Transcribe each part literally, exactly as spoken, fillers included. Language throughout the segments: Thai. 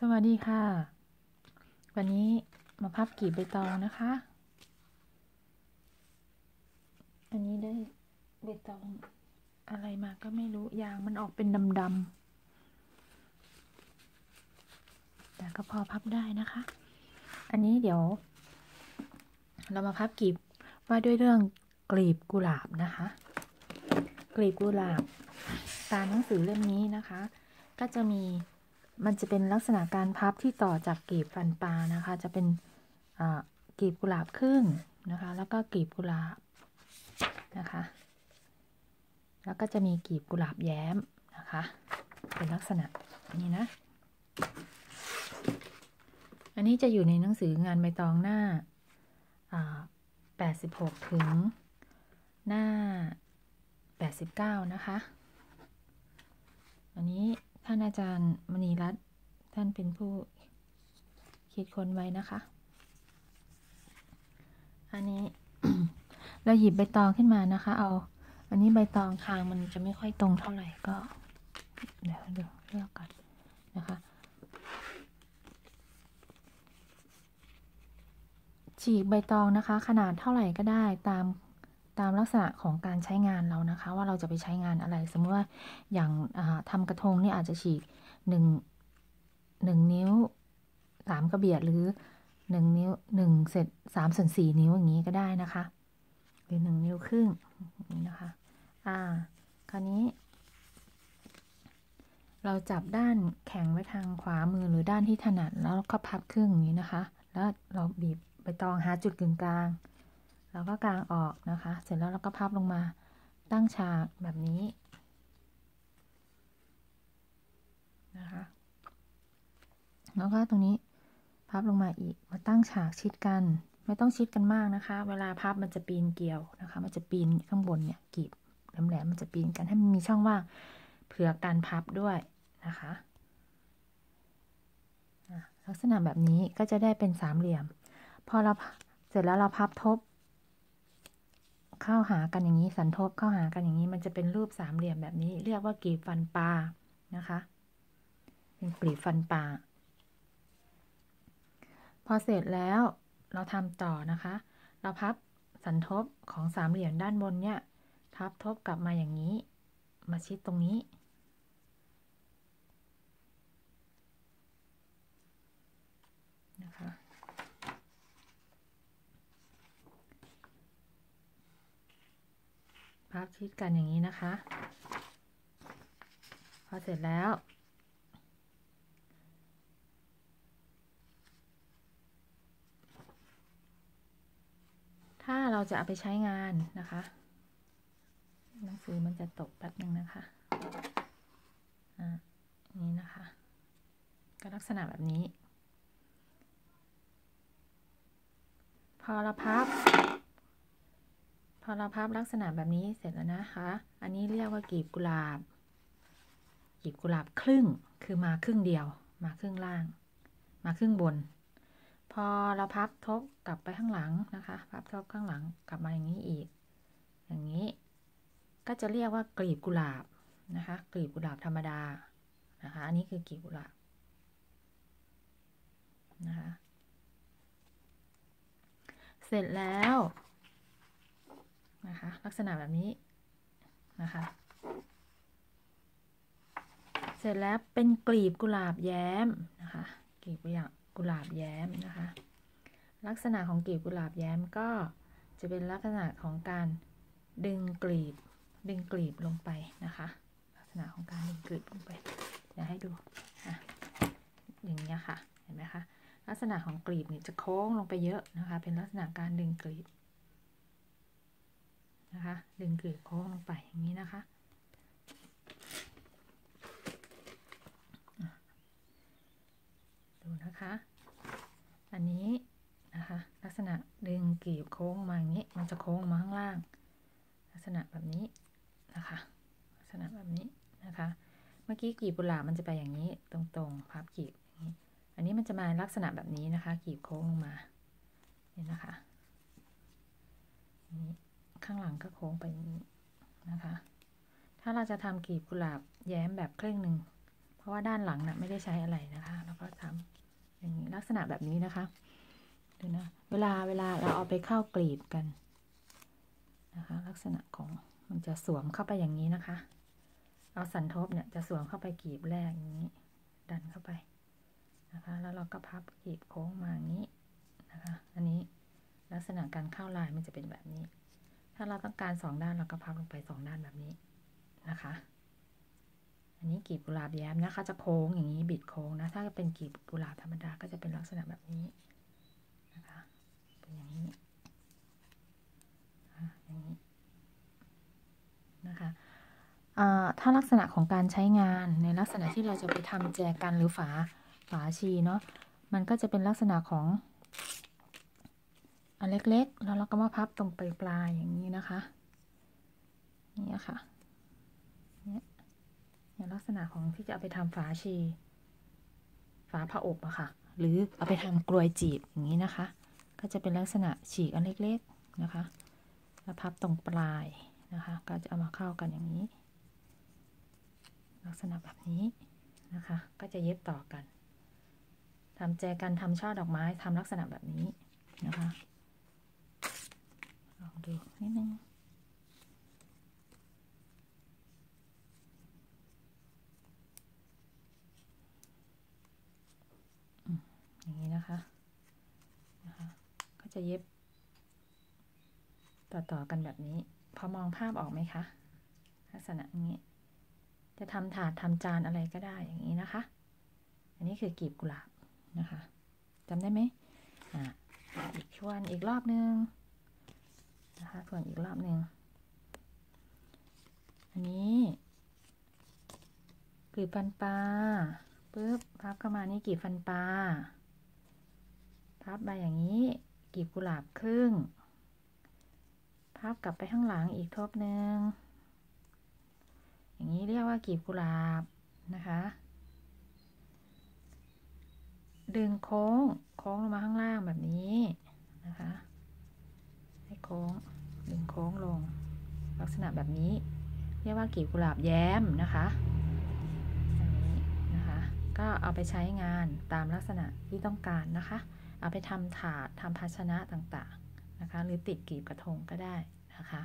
วัสดีค่ะวันนี้มาพับกลีบใบตองนะคะอันนี้ได้ใบตองอะไรมาก็ไม่รู้ยางมันออกเป็นดำๆแต่ก็พอพับได้นะคะอันนี้เดี๋ยวเรามาพับกลีบว่าด้วยเรื่องกลีบกุหลาบนะคะกลีบกุหลาบตามหนังสือเล่มนี้นะคะก็จะมีมันจะเป็นลักษณะการพับที่ต่อจากกลีบฟันปลานะคะจะเป็นกลีบกุหลาบครึ่งนะคะแล้วก็กลีบกุหลาบนะคะแล้วก็จะมีกลีบกุหลาบแย้มนะคะเป็นลักษณะนี้นะอันนี้จะอยู่ในหนังสืองานใบตองหน้าแปดสิบหกถึงหน้าแปดสิบเก้านะคะอันนี้ท่านอาจารย์มณีรัตน์ท่านเป็นผู้คิดค้นไว้นะคะอันนี้ เราหยิบใบตองขึ้นมานะคะเอาอันนี้ใบตองทางมันจะไม่ค่อยตรงเท่าไหร่ก็เดี๋ยวเดี๋ยวเลือกก่อนนะคะฉีกใบตองนะคะขนาดเท่าไหร่ก็ได้ตามตามลักษณะของการใช้งานเรานะคะว่าเราจะไปใช้งานอะไรสมมติว่าอย่างทำกระทงนี่อาจจะฉีกหนึ่งหนึ่งนิ้วสามกระเบียดหรือหนึ่งนิ้วหนึ่งเศษสามส่วนสี่นิ้วอย่างนี้ก็ได้นะคะหรือหนึ่งนิ้วครึ่งนี่นะคะอ่าคราวนี้เราจับด้านแข็งไว้ทางขวามือหรือด้านที่ถนัดแล้วก็พับครึ่งอย่างนี้นะคะแล้วเราบีบใบตองหาจุดกึ่งกลางแล้วก็กางออกนะคะเสร็จแล้วเราก็พับลงมาตั้งฉากแบบนี้นะคะแล้วก็ตรงนี้พับลงมาอีกมาตั้งฉากชิดกันไม่ต้องชิดกันมากนะคะเวลาพับมันจะปีนเกี่ยวนะคะมันจะปีนข้างบนเนี่ยกลีบแหลมๆมันจะปีนกันให้มันมีช่องว่างเผื่อการพับด้วยนะคะลักษณะแบบนี้ก็จะได้เป็นสามเหลี่ยมพอเราเสร็จแล้วเราพับทบเข้าหากันอย่างนี้สันทบเข้าหากันอย่างนี้มันจะเป็นรูปสามเหลี่ยมแบบนี้เรียกว่ากลีบฟันปลานะคะเป็นกลีบฟันปลาพอเสร็จแล้วเราทำต่อนะคะเราพับสันทบของสามเหลี่ยมด้านบนเนี่ยทับทบกลับมาอย่างนี้มาชิดตรงนี้นะคะพับชิดกันอย่างนี้นะคะพอเสร็จแล้วถ้าเราจะเอาไปใช้งานนะคะหนังสือมันจะตกแป๊บนึงนะคะอ่านี่นะคะก็ลักษณะแบบนี้พอเราพับพอเราพับลักษณะแบบนี้เสร็จแล้วนะคะอันนี้เรียกว่ากลีบกุหลาบกลีบกุหลาบครึ่งคือมาครึ่งเดียวมาครึ่งล่างมาครึ่งบนพอเราพับทบกลับไปข้างหลังนะคะพับทบข้างหลังกลับมาอย่างนี้อีกอย่างนี้ก็จะเรียกว่ากลีบกุหลาบนะคะกลีบกุหลาบธรรมดานะคะอันนี้คือกลีบกุหลาบนะคะเสร็จแล้วนะคะลักษณะแบบนี้นะคะเสร็จแล้วเป็นกลีบกุหลาบแย้มนะคะกลีบกุหลาบแย้มนะคะลักษณะของกลีบกุหลาบแย้มก็จะเป็นลักษณะของการดึงกลีบดึงกลีบลงไปนะคะลักษณะของการดึงกลีบลงไปเดี๋ยวให้ดูอ่ะอย่างนี้ค่ะเห็นไหมคะลักษณะของกลีบเนี่ยจะโค้งลงไปเยอะนะคะเป็นลักษณะการดึงกลีบนะคะดึงกลีบโค้งลงไปอย่างนี้นะคะดูนะคะอันนี้นะคะลักษณะดึงกลีบโค้งมาอย่างนี้มันจะโค้งมาข้างล่างลักษณะแบบนี้นะคะลักษณะแบบนี้นะคะเมื่อกี้กลีบกุหลาบมันจะไปอย่างนี้ตรงๆพับกลีบอย่างนี้อันนี้มันจะมาลักษณะแบบนี้นะคะกลีบโค้งลงมาเนี่ยนะคะนี้ข้างหลังก็โค้งไปอย่างนี้นะคะถ้าเราจะทำกลีบกุหลาบแย้มแบบครึ่งหนึ่งพราะว่าด้านหลังนะ่ะไม่ได้ใช้อะไรนะคะแล้วก็ทำอย่างนี้ลักษณะแบบนี้นะคะดูนะเวลาเวลาเราเอาไปเข้ากลีบกันนะคะลักษณะของมันจะสวมเข้าไปอย่างนี้นะคะเอาสันทบเนี่ยจะสวมเข้าไปกลีบแรกอย่างนี้ดันเข้าไปนะคะแล้วเราก็พับกลีบโค้งมาอย่างนี้นะคะอันนี้ลักษณะการเข้าลายมันจะเป็นแบบนี้ถ้าเราต้องการสองด้านเราก็พับลงไปสองด้านแบบนี้นะคะอันนี้กลีบกุหลาบแย้มนะคะจะโค้งอย่างนี้บิดโค้งนะถ้าเป็นกลีบกุหลาบธรรมดาก็จะเป็นลักษณะแบบนี้นะคะเป็นอย่างนี้อย่างนี้นะคะถ้าลักษณะของการใช้งานในลักษณะที่เราจะไปทำแจกันหรือฝาฝาชีเนาะมันก็จะเป็นลักษณะของอันเล็กๆแล้วเราก็มาพับตรงปลายๆอย่างนี้นะคะนี่ค่ะเนี่ยอย่างลักษณะของที่จะเอาไปทำฝาชีฝาผ้าอบอะค่ะหรือเอาไปทำกลวยจีบอย่างนี้นะคะก็จะเป็นลักษณะฉีกอันเล็กๆนะคะแล้วพับตรงปลายนะคะก็จะเอามาเข้ากันอย่างนี้ลักษณะแบบนี้นะคะก็จะเย็บต่อกันทำแจกันทำช่อดอกไม้ทำลักษณะแบบนี้นะคะลองดูนิดนึงอย่างนี้นะคะนะคะก็จะเย็บต่อๆกันแบบนี้พอมองภาพออกไหมคะลักษณะนี้จะทำถาดทำจานอะไรก็ได้อย่างนี้นะคะอันนี้คือกลีบกุหลาบนะคะจำได้ไหมอ่าอีกชวนอีกรอบนึงนะคะทวนอีกรอบนึงอันนี้กลีบฟันปลาปึ๊บพับเข้ามานี่กลีบฟันปลาพับมาอย่างนี้กลีบกุหลาบครึ่งพับกลับไปข้างหลังอีกทบหนึ่งอย่างนี้เรียกว่ากลีบกุหลาบนะคะดึงโค้งโค้งลงมาข้างล่างแบบนี้นะคะให้โค้งดึงโค้งลงลักษณะแบบนี้เรียกว่ากลีบกุหลาบแย้มนะคะอันนี้นะคะก็เอาไปใช้งานตามลักษณะที่ต้องการนะคะเอาไปทำถาดทำภาชนะต่างๆนะคะหรือติดกลีบกระทงก็ได้นะคะ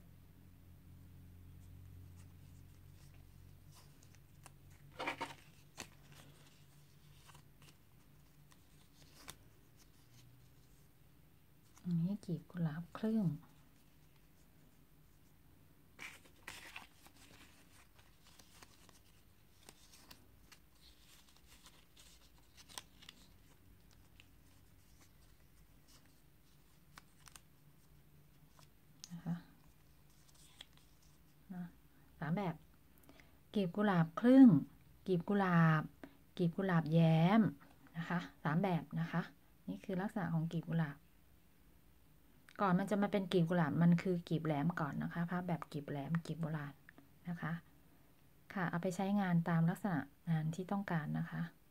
อันนี้กลีบกุหลาบครึ่งนะคะนะสามแบบกลีบกุหลาบครึ่งกลีบกุหลาบกลีบกุหลาบแย้มนะคะสามแบบนะคะนี่คือลักษณะของกลีบกุหลาบก่อนมันจะมาเป็นกลีบกุหลาบมันคือกลีบแหลมก่อนนะคะภาพแบบกลีบแหลมกลีบโบราณนะคะค่ะเอาไปใช้งานตามลักษณะงานที่ต้องการนะคะ